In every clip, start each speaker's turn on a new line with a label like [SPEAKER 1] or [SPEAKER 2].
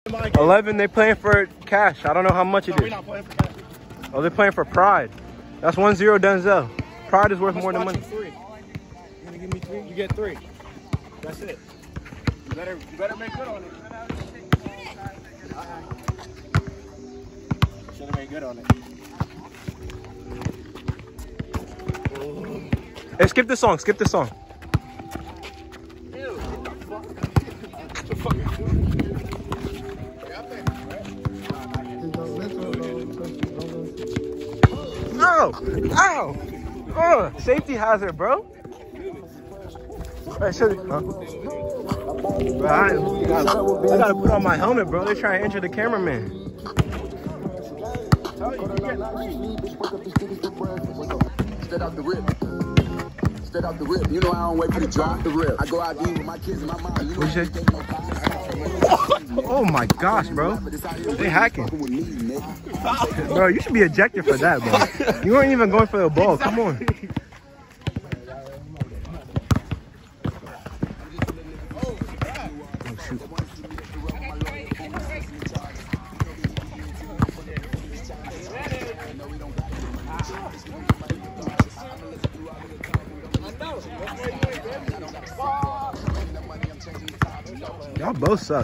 [SPEAKER 1] 11, they playing for cash. I don't know how much it is.
[SPEAKER 2] We're not playing for cash.
[SPEAKER 1] Oh, they're playing for pride. That's 1-0 Denzel. Pride is worth more than money.
[SPEAKER 2] 3. You're gonna give me 3? You get 3. That's it. You better make good on it. Should have made good on it.
[SPEAKER 1] Hey, skip this song. Skip this song.
[SPEAKER 2] Ew, what the fuck?
[SPEAKER 1] Ow! Ow! Safety hazard, bro. I gotta put on my helmet, bro. They're trying to injure the cameraman.
[SPEAKER 3] Straight off the rip. Straight off the rip. You know I don't wait for the drop the rip. I go out to eat with my kids and my mom. You know
[SPEAKER 1] What'd you say? Oh my gosh, bro. They hacking. Bro, you should be ejected for that, bro. You weren't even going for the ball. Come on. Oh, shoot. Y'all both suck.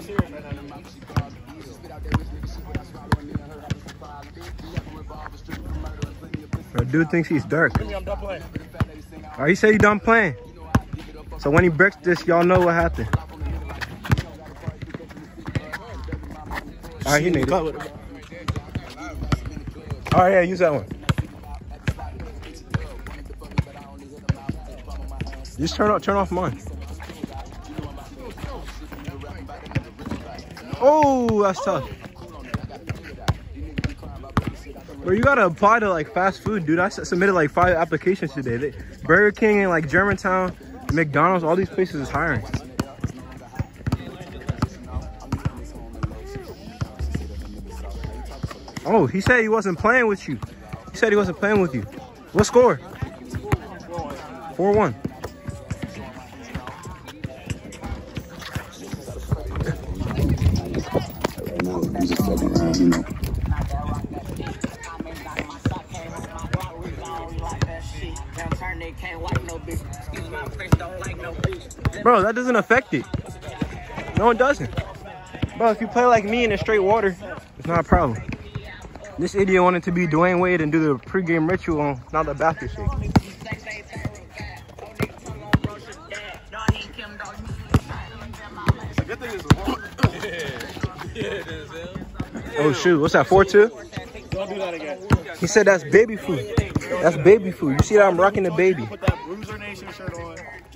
[SPEAKER 1] Bro, dude thinks he's Dirk. Alright, he said he done playing. So when he breaks this, y'all know what happened. Alright, he made it. Alright, yeah, use that one. Just turn off mine. Oh, that's tough. Bro, you gotta apply to like fast food, dude. I submitted like 5 applications today. Burger King and like Germantown, McDonald's, all these places is hiring. Oh, he said he wasn't playing with you. He said he wasn't playing with you. What score? 4-1.
[SPEAKER 3] You know.
[SPEAKER 1] Bro, that doesn't affect it. No, it doesn't. Bro, if you play like me in the straight water, it's not a problem. This idiot wanted to be Dwayne Wade and do the pregame ritual on not the bathroom shake. Oh shoot, what's that, 4-2?
[SPEAKER 2] Don't do that again.
[SPEAKER 1] He said that's baby food. That's baby food. You see that I'm rocking the baby.
[SPEAKER 2] Put that Bruiser Nation shirt on.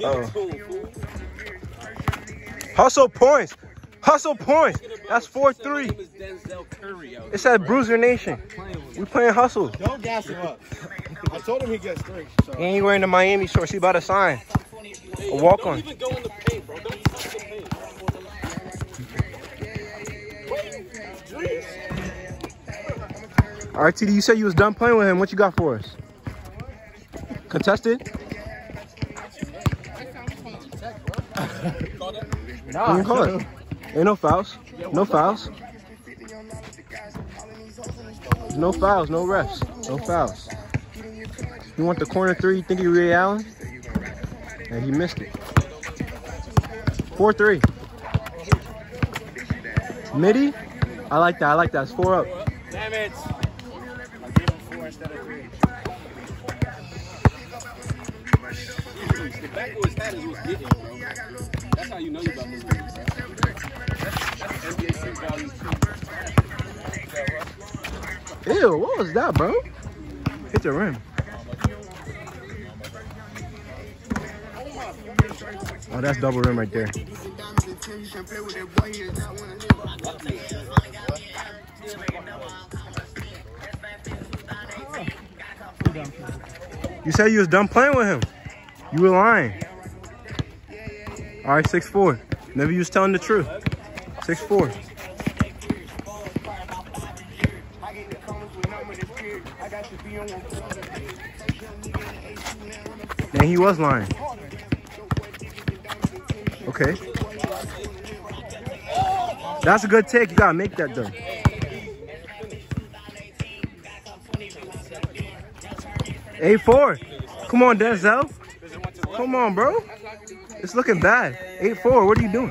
[SPEAKER 1] Hustle points. Hustle points. That's 4-3. It said Bruiser Nation. We playing hustle.
[SPEAKER 2] Don't gas him up. I told him he gets 3. So.
[SPEAKER 1] And he wearing the Miami shorts. He about to sign. A walk on.
[SPEAKER 4] Don't even go in the paint, bro. Don't even touch the paint.
[SPEAKER 1] All right, TD, you said you was done playing with him. What you got for us? Contested?
[SPEAKER 2] Nah,
[SPEAKER 1] You can call it. Ain't no fouls. No fouls. No fouls, no refs. No fouls. You want the corner 3, you think he Ray Allen? And he missed it. 4-3. Midi? I like that. I like that. It's 4 up.
[SPEAKER 2] Damn it. I gave him 4 instead of 3.
[SPEAKER 4] The back of his hat is what's getting, bro. That's how you know you about this game. That's NBA Street Value too.
[SPEAKER 1] Ew, what was that, bro? Hit the rim. Oh, that's double rim right there. You said you was done playing with him. You were lying. All right, 6'4". Maybe you was telling the truth. 6'4". And he was lying. Okay. That's a good take. You gotta make that though. $8-4. Come on, Denzel. Come on, bro. It's looking bad. 8-4. What are you doing?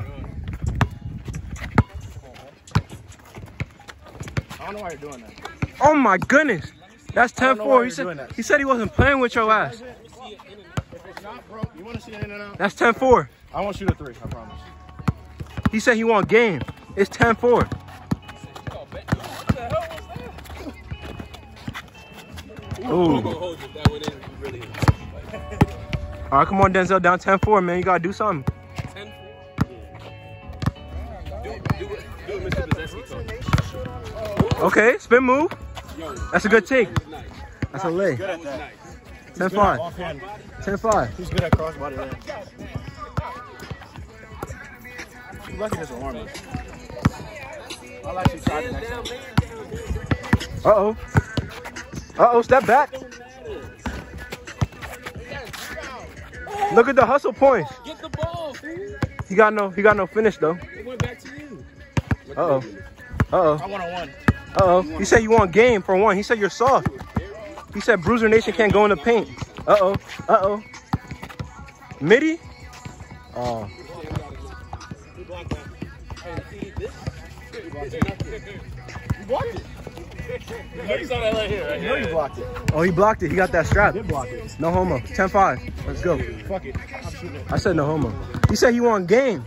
[SPEAKER 2] I don't know why you're doing that.
[SPEAKER 1] Oh my goodness. That's
[SPEAKER 2] I don't know why
[SPEAKER 1] 10-4.
[SPEAKER 2] you're doing
[SPEAKER 1] He said he wasn't playing with your ass.
[SPEAKER 2] If it's not broke, you want to see it in and out?
[SPEAKER 1] That's 10-4.
[SPEAKER 2] I won't shoot a 3, I promise.
[SPEAKER 1] He said he want game. It's 10-4. Ooh. All right, come on, Denzel. Down 10-4, man. You gotta do something. Okay, spin move. That's a good take. That's a lay. 10-5. 10-5.
[SPEAKER 2] He's good at crossbody there. You're lucky this warm is. I'll actually try the next time.
[SPEAKER 1] Uh-oh. Uh-oh, step back. Look at the hustle points.
[SPEAKER 4] Get the ball, fool.
[SPEAKER 1] He got no finish though.
[SPEAKER 4] It went back to you.
[SPEAKER 1] Uh-oh. Uh-oh.
[SPEAKER 2] I want a 1.
[SPEAKER 1] Uh-oh. He said you want game for 1. He said you're soft. He said Bruiser Nation can't go in the paint. Uh-oh. Uh-oh. Midi? Oh.
[SPEAKER 2] You blocked it. You saw that right here, right? You know you blocked it.
[SPEAKER 1] Oh, he blocked it. He got that strap.
[SPEAKER 2] You did block it.
[SPEAKER 1] No homo. 10-5. Let's go.
[SPEAKER 2] Fuck it. I'm shooting it.
[SPEAKER 1] I said no homo. He said he want game.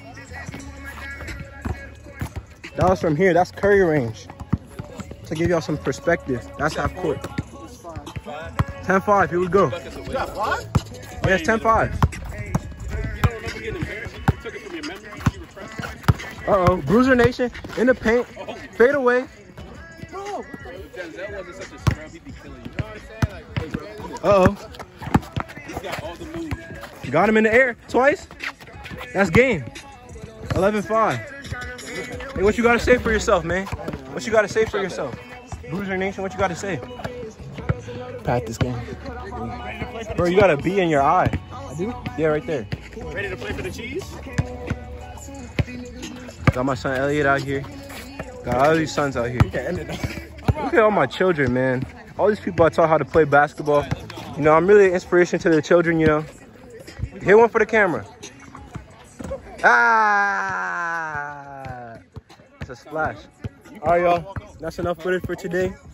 [SPEAKER 1] That was from here. That's Curry range. To give y'all some perspective. That's half court. 10-5. Here we go.
[SPEAKER 2] You got 5?
[SPEAKER 1] Yeah, it's 10-5.
[SPEAKER 4] You don't remember getting embarrassed? You took it from your memory? You repressed it?
[SPEAKER 1] Uh-oh. Bruiser Nation in the paint. Fade away.
[SPEAKER 4] Denzel wasn't such a scrub, he'd be killing you. You know what I'm saying?
[SPEAKER 1] Uh-oh.
[SPEAKER 4] He's got all the moves.
[SPEAKER 1] Got him in the air twice. That's game. 11-5. Hey, what you got to say for yourself, man? What you got to say for yourself? Bruiser Nation, what you got to say? Pat this game. Bro, you got a B in your eye. I do? Yeah, right there.
[SPEAKER 2] Ready to play for the cheese?
[SPEAKER 1] Got my son Elliot out here. Got all these sons out here. Look at all my children, man. All these people I taught how to play basketball. You know, I'm really an inspiration to the children, you know. Hit one for the camera. Ah! It's a splash. All right, y'all. That's enough footage for today.